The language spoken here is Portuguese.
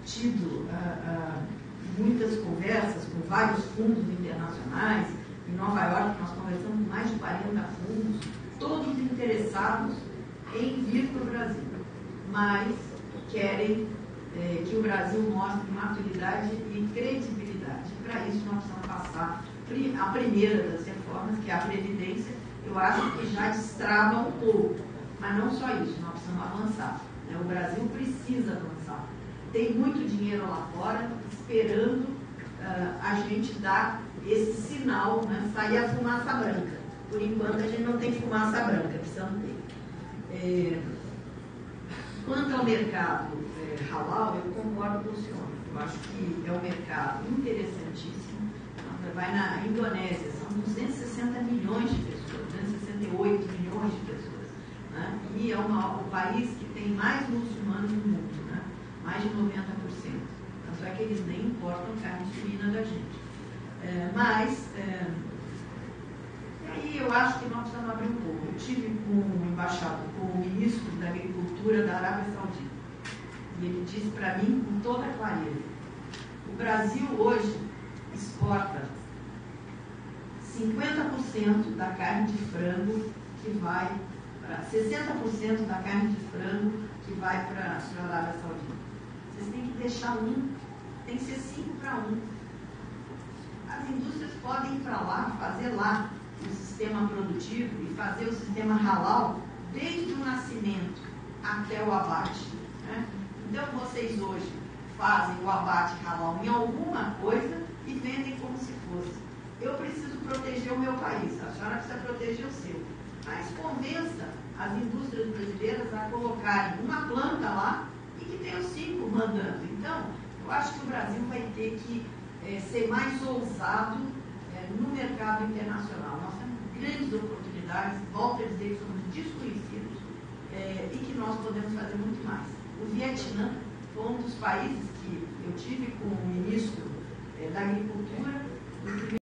tido muitas conversas com vários fundos internacionais. Em Nova York, nós conversamos com mais de 40 fundos, todos interessados em vir para o Brasil, mas querem que o Brasil mostre maturidade e credibilidade. Para isso, nós precisamos passar a primeira das reformas, que é a Previdência. Eu acho que já destrava um pouco, mas não só isso, nós precisamos avançar. O Brasil precisa avançar. Tem muito dinheiro lá fora esperando a gente dar esse sinal, né? Sair a fumaça branca. Por enquanto, a gente não tem fumaça branca, precisamos ter. Quanto ao mercado halal, eu concordo com o senhor. Eu acho que é um mercado interessantíssimo. Você vai na Indonésia, são 260 milhões de pessoas, 268 milhões de pessoas. Né? E é o país que tem mais muçulmanos no mundo, né? Mais de 90%. Tanto é que eles nem importam carne suína da gente. Aí eu acho que nós precisamos abrir um pouco. Eu tive com o embaixador, com o ministro da Agricultura da Arábia Saudita, e ele disse para mim com toda clareza: o Brasil hoje exporta 50% da carne de frango que vai para 60% da carne de frango que vai para a Arábia Saudita. Vocês têm que deixar tem que ser 5 para 1. As indústrias podem ir para lá, fazer lá o sistema produtivo e fazer o sistema halal desde o nascimento até o abate. Né? Então, vocês hoje fazem o abate halal em alguma coisa e vendem como se fosse. Eu preciso proteger o meu país, a senhora precisa proteger o seu. Mas convença as indústrias brasileiras a colocarem uma planta lá e que tenha os 5 mandando. Então, eu acho que o Brasil vai ter que ser mais ousado no mercado internacional. Nós temos grandes oportunidades, volto a dizer que somos desconhecidos e que nós podemos fazer muito mais. O Vietnã foi um dos países que eu tive com o ministro da Agricultura.